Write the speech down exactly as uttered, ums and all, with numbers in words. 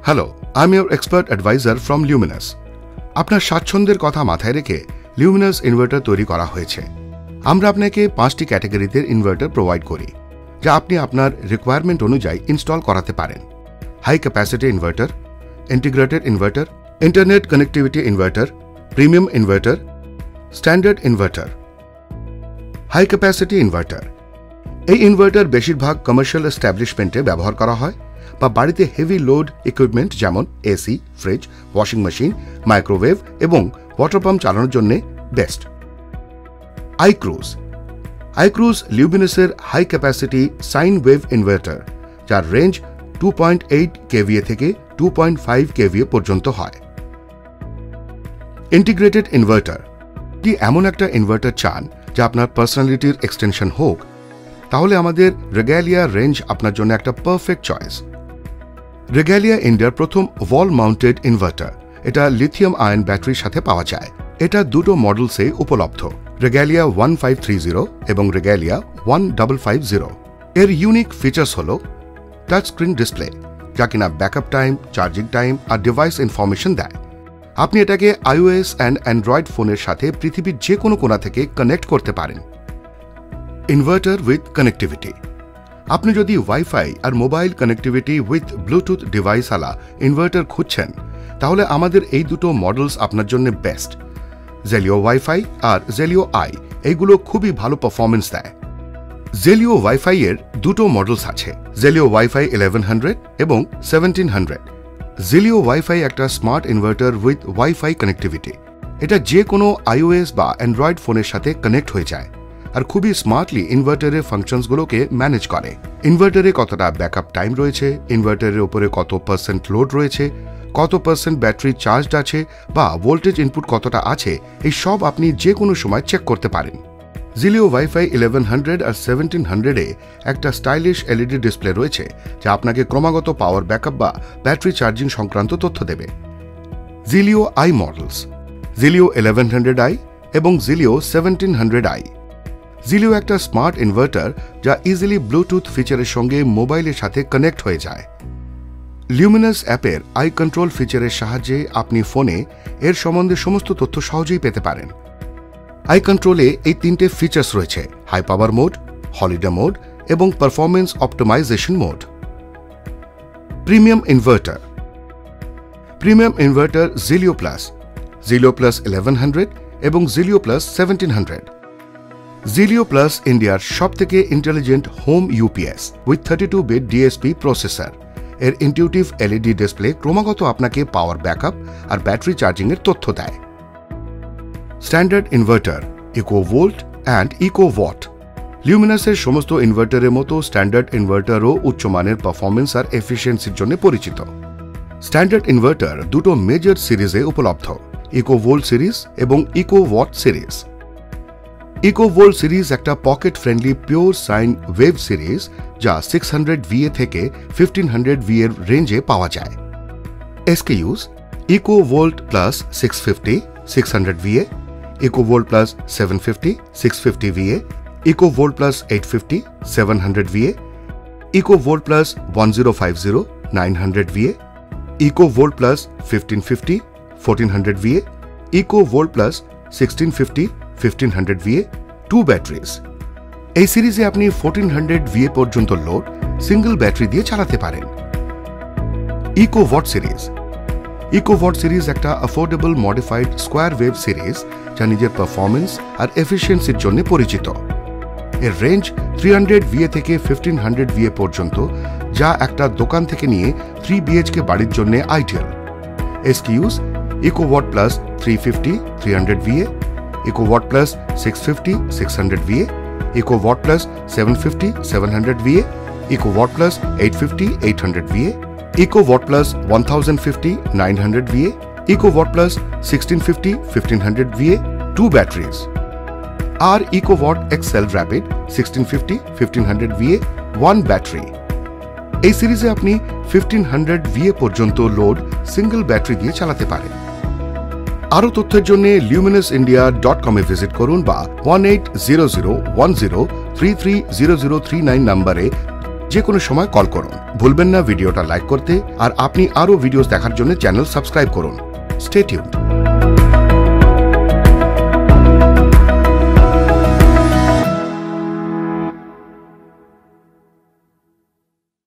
Hello, I am your expert adviser from Luminous. আপনার স্বাচ্ছন্দ্যের কথা মাথায় রেখে লিউমিনাস ইনভার্টার তৈরি করা হয়েছে। আমরা আপনাকে পাঁচটি ক্যাটাগরিতে ইনভার্টার প্রোভাইড করি, যা আপনি আপনার রিকোয়ারমেন্ট অনুযায়ী ইনস্টল করাতে পারেন। High capacity inverter, integrated inverter, internet connectivity inverter, premium inverter, standard inverter. High capacity inverter এই ইনভার্টার বেশিরভাগ কমার্শিয়াল এস্টাবলিশমেন্টে ব্যবহার করা হয় বা বাড়িতে হেভি লোড ইকুইপমেন্ট যেমন AC, fridge, washing machine, microwave এবং ওয়াটার পাম্প চালানোর জন্য বেস্ট। আইক্রুজ আইক্রুজ লিউমিনাসের high capacity sine wave inverter, যার range two point eight K V A থেকে টু পয়েন্ট ফাইভ কেভিএ পর্যন্ত হয়। ইন্টিগ্রেটেড ইনভার্টার কি এমন একটা ইনভার্টার চান যা আপনার পার্সোনালিটির এক্সটেনশন হোক, তাহলে আমাদের রেগালিয়া রেঞ্জ আপনার জন্য একটা পারফেক্ট চয়েস। রেগালিয়া ইন্ডিয়ার প্রথম ওয়াল মাউন্টেড ইনভার্টার। এটা লিথিয়াম আয়ন ব্যাটারির সাথে পাওয়া যায়। এটা দুটো মডেলসে উপলব্ধ, Regalia one five three zero এবং Regalia one five five zero. এর ইউনিক ফিচার্স হল টাচ স্ক্রিন ডিসপ্লে, যা কিনা ব্যাকআপ টাইম, চার্জিং টাইম আর ডিভাইস ইনফরমেশন দেয়। আপনি এটাকে আইওএস অ্যান্ড অ্যান্ড্রয়েড ফোনের সাথে পৃথিবীর যে কোনো কোণা থেকে কানেক্ট করতে পারেন। Inverter with connectivity. আপনি যদি ওয়াইফাই আর mobile connectivity with bluetooth device আলা ইনভার্টার খুঁজছেন, তাহলে আমাদের এই দুটো মডেলস আপনার জন্য বেস্ট। জেলিও ওয়াইফাই আর জেলিও আই এইগুলো খুবই ভালো পারফরমেন্স দেয়। জেলিও ওয়াইফাই এর দুটো মডেলস আছে, জেলিও ওয়াইফাই ইলেভেন হান্ড্রেড এবং সেভেন্টিন হান্ড্রেড। জেলিও ওয়াইফাই একটা smart inverter with wifi connectivity. এটা যে কোনো আইওএস বা অ্যান্ড্রয়েড ফোনের সাথে কানেক্ট হয়ে যায় আর খুবই স্মার্টলি ইনভার্টারের ফাংশনসগুলোকে ম্যানেজ করে। ইনভার্টারে কতটা ব্যাকআপ টাইম রয়েছে, ইনভার্টারের উপরে কত পার্সেন্ট লোড রয়েছে, কত পার্সেন্ট ব্যাটারি চার্জড আছে বা ভোল্টেজ ইনপুট কতটা আছে, এই সব আপনি যে কোনো সময় চেক করতে পারেন। জেলিও ওয়াইফাই ইলেভেন হান্ড্রেড আর সেভেন্টিন হান্ড্রেডে একটা স্টাইলিশ এলইডি ডিসপ্লে রয়েছে, যা আপনাকে ক্রমাগত পাওয়ার ব্যাকআপ বা ব্যাটারি চার্জিং সংক্রান্ত তথ্য দেবে। Zelio I models, Zelio eleven hundred I এবং Zelio seventeen hundred I. Zelio একটা স্মার্ট ইনভার্টার যা ইজিলি ব্লুটুথ ফিচারের সঙ্গে মোবাইলের সাথে কানেক্ট হয়ে যায়। লিউমিনাস অ্যাপের আই কন্ট্রোল ফিচারের সাহায্যে আপনি ফোনে এর সম্বন্ধে সমস্ত তথ্য সহজেই পেতে পারেন। আই কন্ট্রোলে এই তিনটে ফিচার্স রয়েছে: high power mode, holiday mode এবং performance optimization mode. Premium inverter premium inverter Zelio plus, Zelio plus eleven hundred এবং Zelio plus seventeen hundred. Zelio plus ইন্ডিয়ার সব থেকে intelligent home U P S with thirty two bit D S P processor. এর intuitive L E D display ক্রমাগত আপনাকে power backup আর battery charging এর তথ্য দেয়। Standard inverter, eco volt and eco watt. লিউমিনাসের সমস্ত ইনভার্টারের মতো স্ট্যান্ডার্ড ইনভার্টারও উচ্চমানের পারফরমেন্স আর এফিসিয়েন্সির জন্য পরিচিত। স্ট্যান্ডার্ড ইনভার্টার দুটো মেজর সিরিজে উপলব্ধ, ইকো ভোল্ট সিরিজ এবং eco watt series. Eco volt series একটা pocket friendly pure sine wave series, যা সিক্স হান্ড্রেড ভিএ থেকে ফিফটিন হান্ড্রেড ভিএ এর রেঞ্জে পাওয়া যায়। SKUs: eco volt plus six fifty, six hundred V A, eco volt plus seven fifty, six fifty V A, eco volt plus eight fifty, seven hundred V A, eco volt plus one zero five zero, nine hundred V A, eco volt plus fifteen fifty, fourteen hundred V A, eco volt plus sixteen fifty, fifteen hundred V A, two batteries. এই সিরিজে আপনি fourteen hundred V A পর্যন্ত load single battery দিয়ে চালাতে পারেন। Eco watt series eco watt series একটা affordable modified square wave series, যা নিজের পারফরমেন্স আর এফিসিয়েন্সির জন্য পরিচিত। এর রেঞ্জ থ্রি হান্ড্রেড ভিএ থেকে ফিফটিন হান্ড্রেড ভিএ পর্যন্ত, যা একটা দোকান থেকে নিয়ে থ্রি বিএইচকে বাড়ির জন্য ideal. SKUs: eco watt plus three fifty, three hundred V A, eco watt plus six fifty, six hundred V A, eco watt plus seven fifty, seven hundred V A, eco watt plus eight fifty, eight hundred V A, eco watt plus one thousand fifty, nine hundred V A, eco watt plus sixteen fifty, fifteen hundred V A, two batteries. আর eco watt Excel rapid sixteen fifty, fifteen hundred V A, one battery. এই সিরিজে আপনি fifteen hundred V A পর্যন্ত load single battery দিয়ে চালাতে পারেন। আরও তথ্যের জন্য লিউমিনাস ইন্ডিয়া ডট কম এ ভিজিট করুন বা one eight zero zero one zero three three zero zero three nine নম্বরে যে কোনো সময় কল করুন। ভুলবেন না ভিডিওটা লাইক করতে, আর আপনি আরও ভিডিওস দেখার জন্য চ্যানেল সাবস্ক্রাইব করুন। Stay tuned.